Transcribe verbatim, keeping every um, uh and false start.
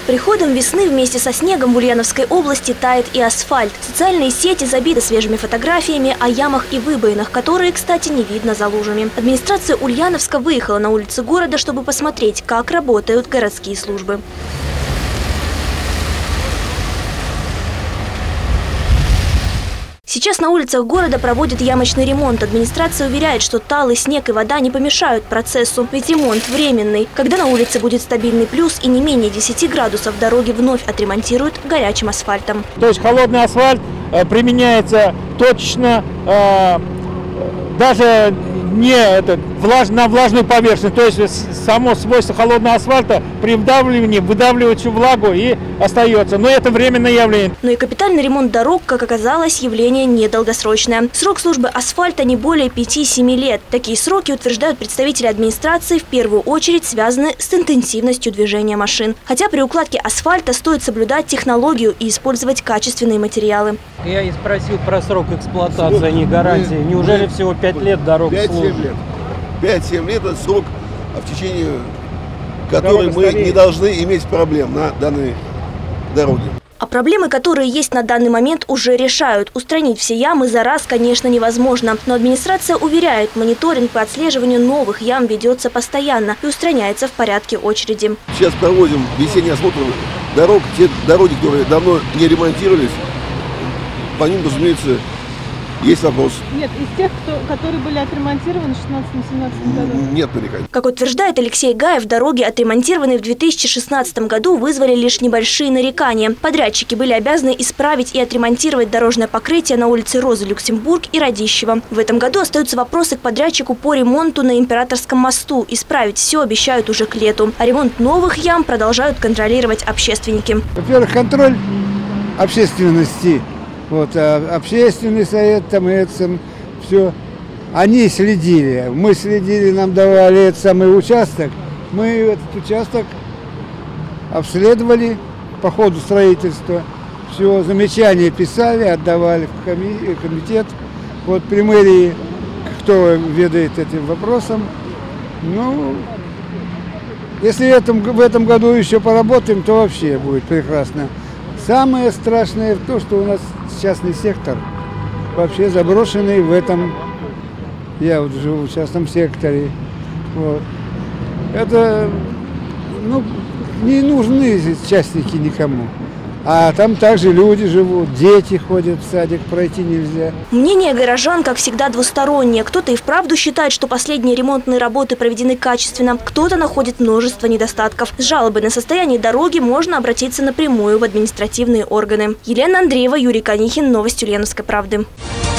приходом весны вместе со снегом в Ульяновской области тает и асфальт. Социальные сети забиты свежими фотографиями о ямах и выбоинах, которые, кстати, не видно за лужами. Администрация Ульяновска выехала на улицы города, чтобы посмотреть, как работают городские службы. Сейчас на улицах города проводят ямочный ремонт. Администрация уверяет, что талы, снег и вода не помешают процессу, ведь ремонт временный. Когда на улице будет стабильный плюс и не менее десяти градусов, дороги вновь отремонтируют горячим асфальтом. То есть холодный асфальт э, применяется точечно, э, даже не это, влаж, на влажную поверхность. То есть само свойство холодного асфальта при вдавливании выдавливает всю влагу и остается. Но это временное явление. Но и капитальный ремонт дорог, как оказалось, явление недолгосрочное. Срок службы асфальта не более пяти-семи лет. Такие сроки, утверждают представители администрации, в первую очередь связаны с интенсивностью движения машин. Хотя при укладке асфальта стоит соблюдать технологию и использовать качественные материалы. Я и спросил про срок эксплуатации, а не гарантии. Неужели всего пять лет дорог службы? пять-семь лет – это срок, в течение которого мы не должны иметь проблем на данной дороге. А проблемы, которые есть на данный момент, уже решают. Устранить все ямы за раз, конечно, невозможно. Но администрация уверяет, мониторинг по отслеживанию новых ям ведется постоянно и устраняется в порядке очереди. Сейчас проводим весенний осмотр дорог. Те дороги, которые давно не ремонтировались, по ним, разумеется, есть вопрос. Нет, из тех, кто, которые были отремонтированы в шестнадцатом-семнадцатом году? Нет нареканий. Как утверждает Алексей Гаев, дороги, отремонтированные в две тысячи шестнадцатом году, вызвали лишь небольшие нарекания. Подрядчики были обязаны исправить и отремонтировать дорожное покрытие на улице Розы Люксембург и Радищева. В этом году остаются вопросы к подрядчику по ремонту на Императорском мосту. Исправить все обещают уже к лету. А ремонт новых ям продолжают контролировать общественники. Во-первых, контроль общественности. Вот, а общественный совет, там, это, все, они следили, мы следили, нам давали этот самый участок, мы этот участок обследовали по ходу строительства, все, замечания писали, отдавали в комитет, вот при мэрии, кто ведает этим вопросом, ну, если этом, в этом году еще поработаем, то вообще будет прекрасно. Самое страшное то, что у нас частный сектор вообще заброшенный в этом, я вот живу в частном секторе, вот. Это, ну, не нужны частники никому. А там также люди живут, дети ходят в садик, пройти нельзя. Мнение горожан, как всегда, двустороннее. Кто-то и вправду считает, что последние ремонтные работы проведены качественно, кто-то находит множество недостатков. С жалобой на состояние дороги можно обратиться напрямую в административные органы. Елена Андреева, Юрий Конихин. Новости Ульяновской правды.